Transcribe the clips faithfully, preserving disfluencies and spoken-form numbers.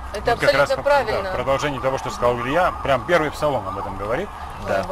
Это вот как раз абсолютно правильно. Да, в продолжении того, что сказал Илья, прям первый псалом об этом говорит. Да.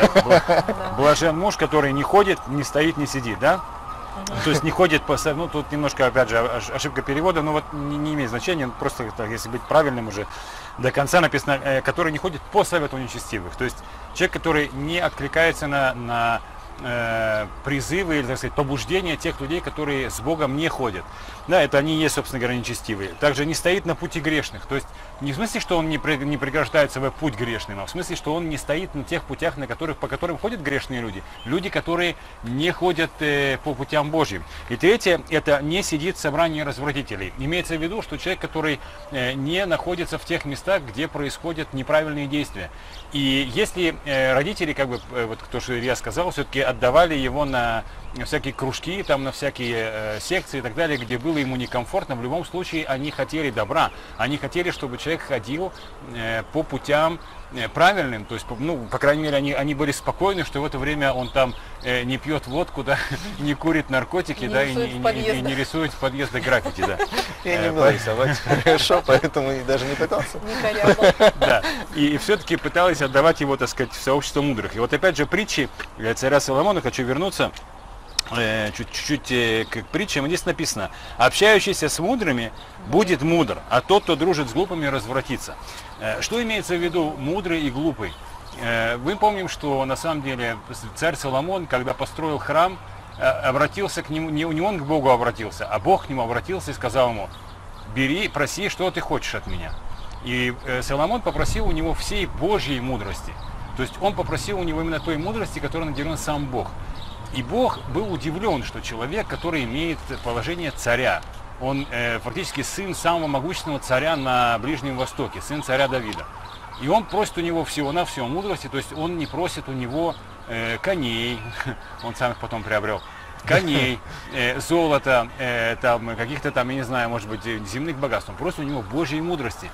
Блажен муж, который не ходит, не стоит, не сидит, да? Угу. То есть не ходит по... Ну, тут немножко, опять же, ошибка перевода, но вот не, не имеет значения, просто, если быть правильным уже, до конца написано, который не ходит по совету нечестивых. То есть человек, который не откликается на, на э, призывы или, так сказать, побуждения тех людей, которые с Богом не ходят. Да, это они и есть, собственно говоря, нечестивые. Также не стоит на пути грешных. То есть не в смысле, что он не, при, не преграждает свой путь грешный, но в смысле, что он не стоит на тех путях, на которых, по которым ходят грешные люди. Люди, которые не ходят э, по путям Божьим. И третье, это не сидит в собрании развратителей. Имеется в виду, что человек, который э, не находится в тех местах, где происходят неправильные действия. И если э, родители, как бы, э, вот то, что Илья сказал, все-таки отдавали его на всякие кружки, там, на всякие э, секции и так далее, где было ему некомфортно, в любом случае они хотели добра. Они хотели, чтобы человек ходил э, по путям э, правильным, то есть, по, ну, по крайней мере, они, они были спокойны, что в это время он там э, не пьет водку, да, не курит наркотики, да, и не рисует в подъездах граффити, да. Я не умел рисовать хорошо, поэтому даже не пытался. Да, и все-таки пытались отдавать его, так сказать, в сообщество мудрых. И вот опять же притчи царя Соломона, хочу вернуться чуть-чуть к притчам. Здесь написано: общающийся с мудрыми будет мудр, а тот, кто дружит с глупыми, развратится. Что имеется в виду мудрый и глупый? Мы помним, что на самом деле царь Соломон, когда построил храм, обратился к нему, не он к Богу обратился, а Бог к нему обратился и сказал ему: бери, проси, что ты хочешь от меня. И Соломон попросил у него всей Божьей мудрости. То есть он попросил у него именно той мудрости, которой наделен сам Бог. И Бог был удивлен, что человек, который имеет положение царя, он э, фактически сын самого могущественного царя на Ближнем Востоке, сын царя Давида. И он просит у него всего-навсего мудрости, то есть он не просит у него э, коней, он сам их потом приобрел, коней, э, золота, э, там, каких-то там, я не знаю, может быть, земных богатств, он просит у него Божьей мудрости.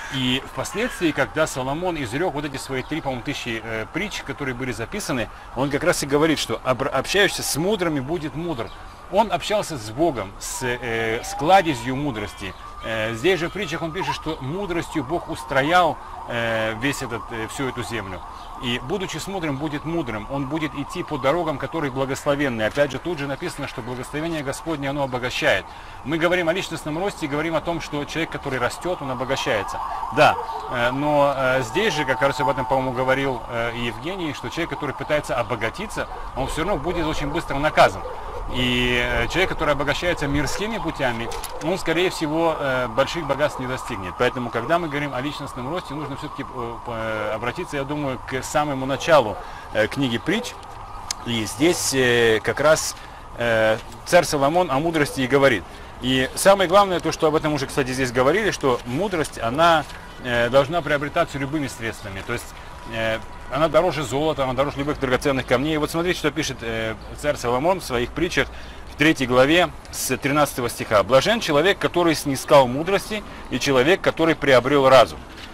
И впоследствии, когда Соломон изрек вот эти свои три, по-моему, тысячи э, притч, которые были записаны, он как раз и говорит, что общающийся с мудрыми будет мудр. Он общался с Богом, с, э, с кладезью мудрости. Э, здесь же в притчах он пишет, что мудростью Бог устроял э, весь этот, э, всю эту землю. И будучи с мудрым, будет мудрым. Он будет идти по дорогам, которые благословенные. Опять же, тут же написано, что благословение Господне, оно обогащает. Мы говорим о личностном росте и говорим о том, что человек, который растет, он обогащается. Да, э, но э, здесь же, как раз об этом, по-моему, говорил э, и Евгений, что человек, который пытается обогатиться, он все равно будет очень быстро наказан. И человек, который обогащается мирскими путями, он, скорее всего, больших богатств не достигнет. Поэтому, когда мы говорим о личностном росте, нужно все-таки обратиться, я думаю, к самому началу книги притч. И здесь как раз царь Соломон о мудрости и говорит. И самое главное, то, что об этом уже, кстати, здесь говорили, что мудрость, она должна приобретаться любыми средствами. То есть она дороже золота, она дороже любых драгоценных камней. И вот смотрите, что пишет э, царь Соломон в своих притчах в третьей главе с тринадцатого стиха. «Блажен человек, который снискал мудрости, и человек, который приобрел разум».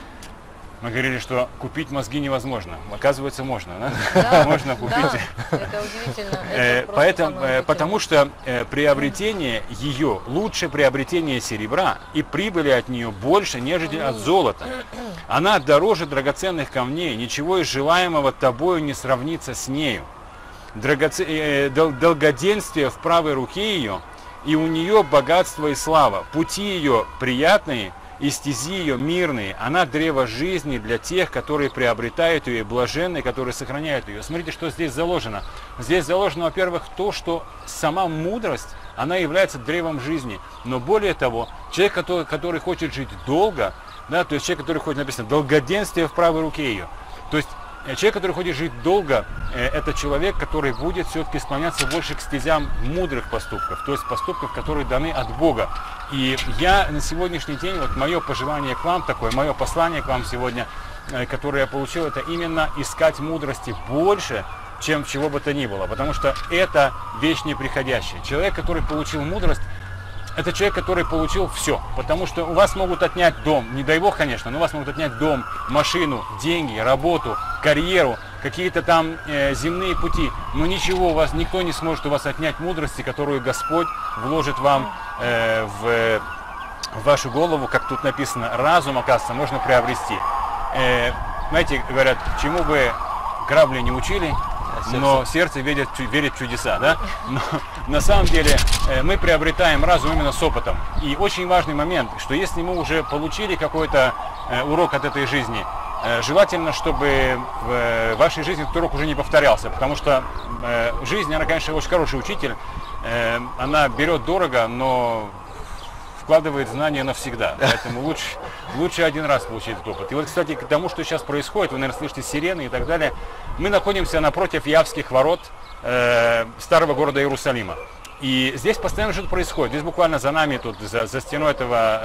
Мы говорили, что купить мозги невозможно. Оказывается, можно. Да? Да, можно купить. Да, это удивительно. Это Поэтому, потому что приобретение ее лучше приобретения серебра, и прибыли от нее больше, нежели от золота. Она дороже драгоценных камней, ничего из желаемого тобою не сравнится с нею. Драгоце... Долгоденствие в правой руке ее, и у нее богатство и слава. Пути ее приятные, и стези ее мирные. Она древо жизни для тех, которые приобретают ее, и блаженные, которые сохраняют ее. Смотрите, что здесь заложено. Здесь заложено, во-первых, то, что сама мудрость, она является древом жизни. Но более того, человек, который, который хочет жить долго, да, то есть человек, который хочет, написано, долгоденствие в правой руке ее. То есть человек, который хочет жить долго, это человек, который будет все-таки склоняться больше к стезям мудрых поступков, то есть поступков, которые даны от Бога. И я на сегодняшний день, вот мое пожелание к вам такое, мое послание к вам сегодня, которое я получил, это именно искать мудрости больше, чем чего бы то ни было, потому что это вещь неприходящая. Человек, который получил мудрость, это человек, который получил все, потому что у вас могут отнять дом, не дай бог, конечно, но у вас могут отнять дом, машину, деньги, работу, карьеру, какие-то там э, земные пути, но ничего у вас, никто не сможет у вас отнять мудрости, которую Господь вложит вам э, в, в вашу голову, как тут написано, разум, оказывается, можно приобрести. Э, знаете, говорят, чему бы грабли не учили, но сердце верит, верит в чудеса, да? Но на самом деле э, мы приобретаем разум именно с опытом. И очень важный момент, что если мы уже получили какой-то э, урок от этой жизни, э, желательно, чтобы в э, вашей жизни этот урок уже не повторялся, потому что э, жизнь, она, конечно, очень хороший учитель, э, она берет дорого, но вкладывает знания навсегда. Поэтому лучше, лучше один раз получить этот опыт. И вот, кстати, к тому, что сейчас происходит, вы, наверное, слышите сирены и так далее, мы находимся напротив Явских ворот э, старого города Иерусалима. И здесь постоянно что-то происходит. Здесь буквально за нами, тут, за, за стеной этого,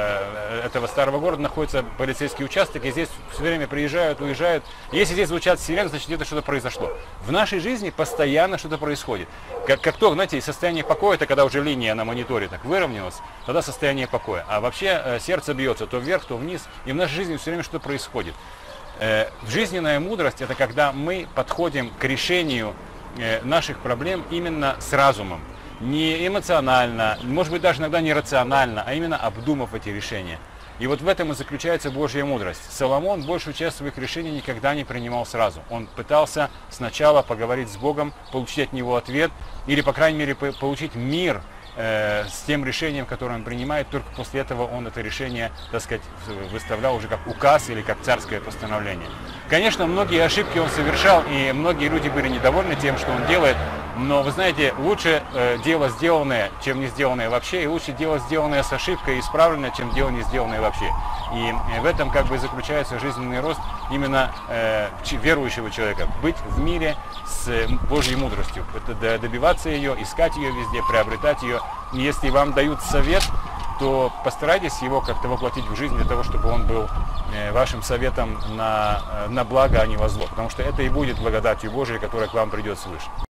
э, этого старого города находится полицейский участок, и здесь все время приезжают, уезжают. И если здесь звучат сирены, значит, где-то что-то произошло. В нашей жизни постоянно что-то происходит. Как, как то, знаете, состояние покоя, это когда уже линия на мониторе так выровнялась, тогда состояние покоя. А вообще э, сердце бьется то вверх, то вниз, и в нашей жизни все время что-то происходит. Э, жизненная мудрость – это когда мы подходим к решению э, наших проблем именно с разумом. Не эмоционально, может быть, даже иногда не рационально, а именно обдумав эти решения. И вот в этом и заключается Божья мудрость. Соломон большую часть своих решений никогда не принимал сразу. Он пытался сначала поговорить с Богом, получить от Него ответ, или, по крайней мере, получить мир э, с тем решением, которое он принимает. Только после этого он это решение, так сказать, выставлял уже как указ или как царское постановление. Конечно, многие ошибки он совершал, и многие люди были недовольны тем, что он делает. Но, вы знаете, лучше э, дело сделанное, чем не сделанное вообще, и лучше дело сделанное с ошибкой, исправленное, чем дело не сделанное вообще. И э, в этом как бы заключается жизненный рост именно э, верующего человека. Быть в мире с Божьей мудростью, это добиваться ее, искать ее везде, приобретать ее. И если вам дают совет, то постарайтесь его как-то воплотить в жизнь для того, чтобы он был э, вашим советом на, на благо, а не во зло. Потому что это и будет благодатью Божией, которая к вам придет свыше.